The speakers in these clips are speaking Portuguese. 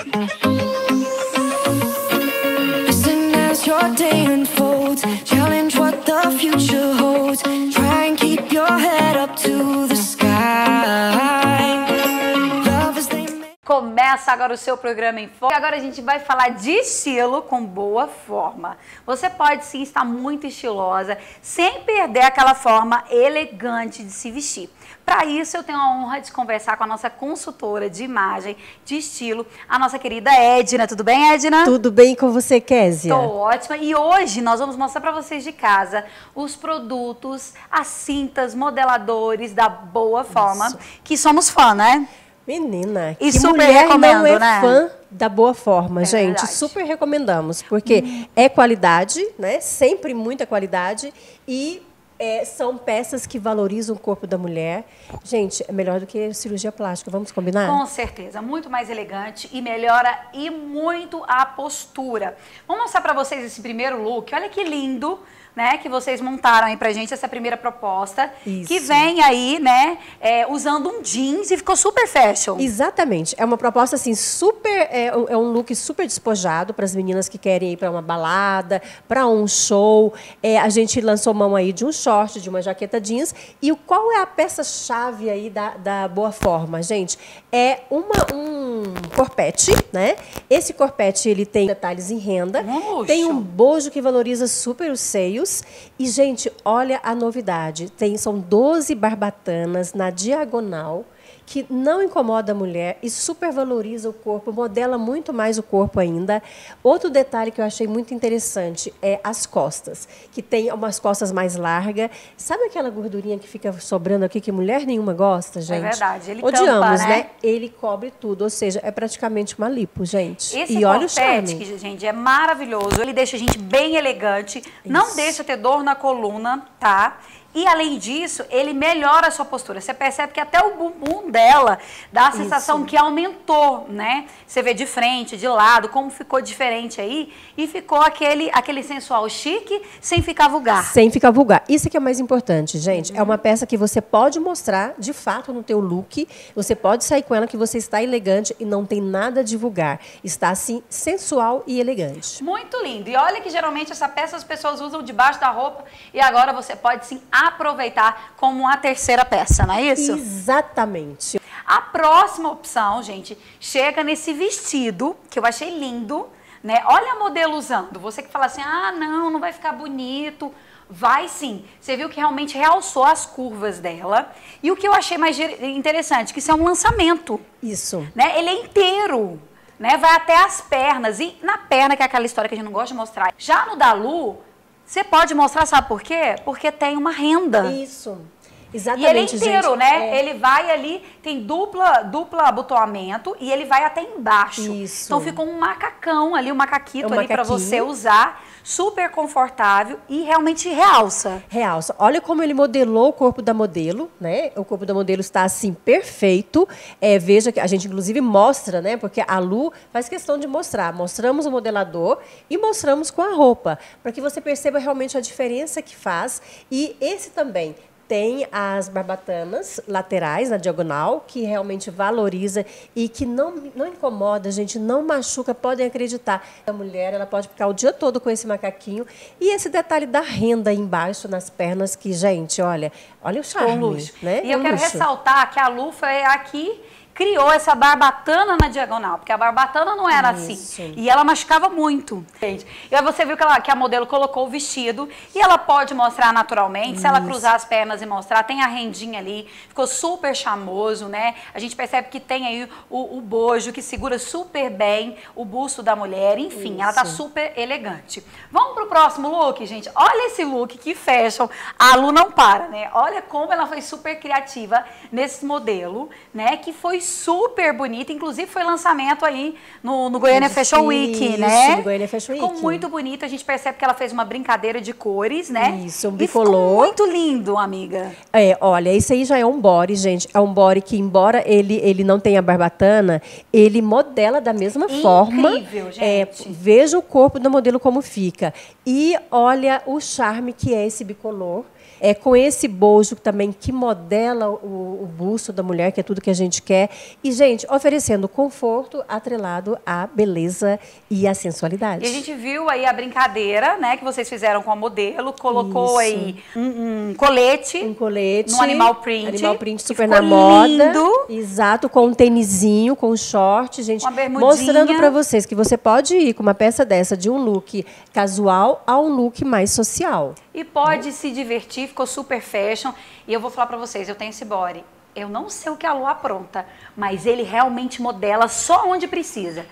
Listen as your day unfolds. Challenge what the future holds. Try and keep your head up to the sky. Love as they make. Começa agora o seu programa em Foco. Agora a gente vai falar de estilo com boa forma. Você pode sim estar muito estilosa, sem perder aquela forma elegante de se vestir. Para isso, eu tenho a honra de conversar com a nossa consultora de imagem, de estilo, a nossa querida Edna. Tudo bem, Edna? Tudo bem com você, Kézia? Tô ótima. E hoje nós vamos mostrar para vocês de casa os produtos, as cintas, modeladores da Boa Forma, Isso. Que somos fã, né? Menina, E que super mulher recomendo, não é né? fã da Boa Forma, gente. verdade. Super recomendamos, porque é qualidade, né? Sempre muita qualidade e são peças que valorizam o corpo da mulher. Gente, é melhor do que cirurgia plástica, vamos combinar? Com certeza, muito mais elegante e melhora e muito a postura. Vamos mostrar para vocês esse primeiro look. Olha que lindo, né, que vocês montaram aí pra gente essa primeira proposta. Isso. Que vem aí, né, usando um jeans e ficou super fashion. Exatamente. É uma proposta assim super, é um look super despojado para as meninas que querem ir para uma balada, para um show. A gente lançou mão aí de um short, de uma jaqueta jeans. E qual é a peça-chave aí da Boa Forma, gente? É um corpete, né? Esse corpete ele tem detalhes em renda, Luxo. tem um bojo que valoriza super os seios. E, gente, olha a novidade. São 12 barbatanas na diagonal, que não incomoda a mulher e super valoriza o corpo, modela muito mais o corpo ainda. Outro detalhe que eu achei muito interessante é as costas, que tem umas costas mais largas. Sabe aquela gordurinha que fica sobrando aqui que mulher nenhuma gosta, gente? É verdade, ele odiamos, tampa, né? Ele cobre tudo, ou seja, é praticamente uma lipo, gente. Esse E olha o corpete, charme. que, gente, é maravilhoso. Ele deixa a gente bem elegante, não Isso. deixa ter dor na coluna, tá? E, além disso, ele melhora a sua postura. Você percebe que até o bumbum dela dá a sensação Isso. que aumentou, né? Você vê de frente, de lado, como ficou diferente aí. E ficou aquele sensual chique, sem ficar vulgar. Sem ficar vulgar. Isso que é o mais importante, gente. É uma peça que você pode mostrar, de fato, no teu look. Você pode sair com ela que você está elegante e não tem nada de vulgar. Está, assim, sensual e elegante. Muito lindo. E olha que, geralmente, essa peça as pessoas usam debaixo da roupa. E agora você pode, sim, aproveitar como a terceira peça, não é isso? Exatamente. A próxima opção, gente, chega nesse vestido, que eu achei lindo, né? Olha a modelo usando. Você que fala assim, ah, não vai ficar bonito. Vai sim. Você viu que realmente realçou as curvas dela. E o que eu achei mais interessante, que isso é um lançamento. Isso. Né? Ele é inteiro, né? Vai até as pernas. E na perna, que é aquela história que a gente não gosta de mostrar. Já no da Lu, você pode mostrar, sabe por quê? Porque tem uma renda. Isso. E Exatamente, ele é inteiro, gente. né? Ele vai ali, tem dupla abotoamento e ele vai até embaixo. Isso. Então ficou um macacão ali, um macaquito É um ali para macaquinho. você usar, super confortável e realmente realça. Realça. Olha como ele modelou o corpo da modelo, né? O corpo da modelo está assim perfeito. Veja que a gente inclusive mostra, né? Porque a Lu faz questão de mostrar. Mostramos o modelador e mostramos com a roupa, para que você perceba realmente a diferença que faz. E esse também tem as barbatanas laterais na diagonal, que realmente valoriza e que não incomoda, gente, não machuca, podem acreditar. A mulher, ela pode ficar o dia todo com esse macaquinho. E esse detalhe da renda aí embaixo nas pernas, que, gente, olha o charme, luxo. né? E eu quero ressaltar que a Lu foi aqui criou essa barbatana na diagonal, porque a barbatana não era Isso. assim. E ela machucava muito. Gente. E aí você viu que a modelo colocou o vestido e ela pode mostrar naturalmente. Se ela cruzar as pernas e mostrar, tem a rendinha ali, ficou super charmoso, né? A gente percebe que tem aí o bojo que segura super bem o busto da mulher. Enfim, ela tá super elegante. Vamos pro próximo look, gente. Olha esse look, que fashion. A Lu não para, né? Olha como ela foi super criativa nesse modelo, né? Que foi super bonita, inclusive foi lançamento aí no Goiânia Fashion Week, né? No Goiânia Fashion Week. Ficou muito bonito, a gente percebe que ela fez uma brincadeira de cores, né? Isso, um e ficou bicolor. muito lindo, amiga. Olha, esse aí já é um body, gente. É um body que, embora ele não tenha barbatana, ele modela da mesma forma. Incrível, gente. Veja o corpo da modelo como fica. E olha o charme que é esse bicolor. com esse bojo também que modela o busto da mulher, que é tudo que a gente quer. E, gente, oferecendo conforto atrelado à beleza e à sensualidade. E a gente viu aí a brincadeira, né, que vocês fizeram com a modelo, colocou aí um colete. Um colete. No animal print. Animal print super na moda. Lindo. Exato, com um tênisinho, com um short, gente. Uma bermudinha. Mostrando pra vocês que você pode ir com uma peça dessa de um look casual a um look mais social. E pode se divertir, ficou super fashion. E eu vou falar pra vocês, eu tenho esse body. Eu não sei o que a Lu apronta, mas ele realmente modela só onde precisa.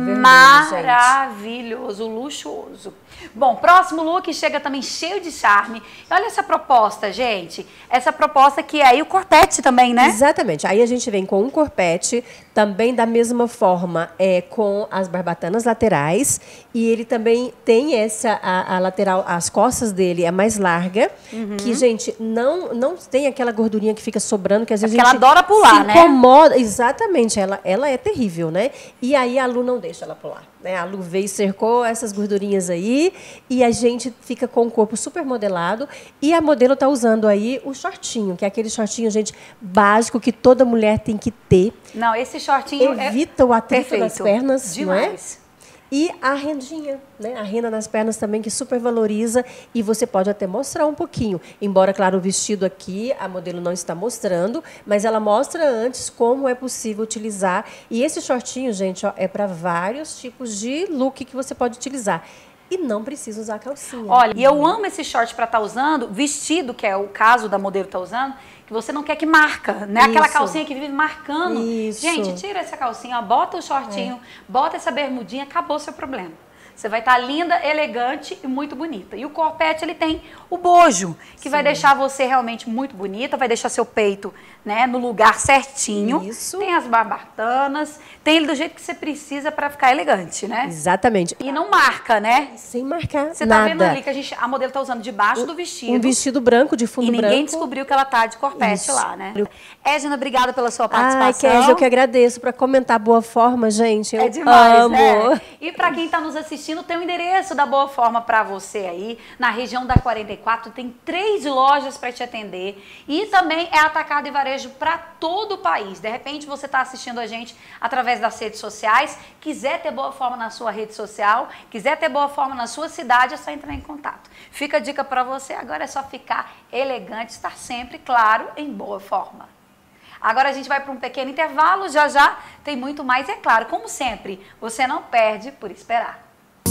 Maravilhoso, luxuoso. Bom, próximo look chega também cheio de charme. E olha essa proposta, gente. Essa proposta que é aí o corpete também, né? Exatamente. Aí a gente vem com um corpete, também da mesma forma, com as barbatanas laterais. E ele também tem a lateral, as costas dele é mais larga. Que, gente, não tem aquela gordurinha que fica sobrando, que às vezes Porque ela adora pular, né? Incomoda. Exatamente, ela é terrível, né? E aí a Lu não deixa ela pular, né? A Lu veio e cercou essas gordurinhas aí e a gente fica com o corpo super modelado e a modelo tá usando aí o shortinho, que é aquele shortinho, gente, básico que toda mulher tem que ter. Não, esse shortinho evita o atrito das pernas, demais. Não é? E a rendinha, né? A renda nas pernas também, que super valoriza. E você pode até mostrar um pouquinho. Embora, claro, o vestido aqui, a modelo não está mostrando, mas ela mostra antes como é possível utilizar. E esse shortinho, gente, ó, é para vários tipos de look que você pode utilizar. E não precisa usar calcinha. Olha, e eu amo esse short para estar usando, vestido, que é o caso da modelo tá usando, que você não quer que marca, né? Aquela calcinha que vive marcando. Isso. Gente, tira essa calcinha, ó, bota o shortinho, bota essa bermudinha, acabou o seu problema. Você vai estar linda, elegante e muito bonita. E o corpete, ele tem o bojo, que vai deixar você realmente muito bonita, vai deixar seu peito, né, no lugar certinho. Isso. Tem as barbatanas, tem ele do jeito que você precisa para ficar elegante, né? Exatamente. E não marca, né? Sem marcar Você nada. tá vendo ali que a modelo tá usando debaixo do vestido. Um vestido branco, de fundo branco. E ninguém descobriu que ela tá de corpete lá, né? Edna, obrigada pela sua Ai, participação. Kézia, eu que agradeço. Para comentar Boa Forma, gente, eu É demais, amo. né? E para quem está nos assistindo, tem o endereço da Boa Forma para você aí. Na região da 44, tem 3 lojas para te atender. E também é atacado e varejo para todo o país. De repente, você está assistindo a gente através das redes sociais. Quiser ter Boa Forma na sua rede social, quiser ter Boa Forma na sua cidade, é só entrar em contato. Fica a dica para você. Agora é só ficar elegante, estar sempre, claro, em boa forma. Agora a gente vai para um pequeno intervalo, já tem muito mais, é claro, como sempre, você não perde por esperar.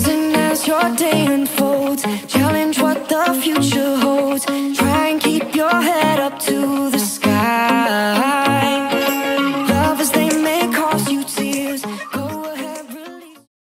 As your day unfolds, challenge what the future holds. Try and keep your head up to the sky.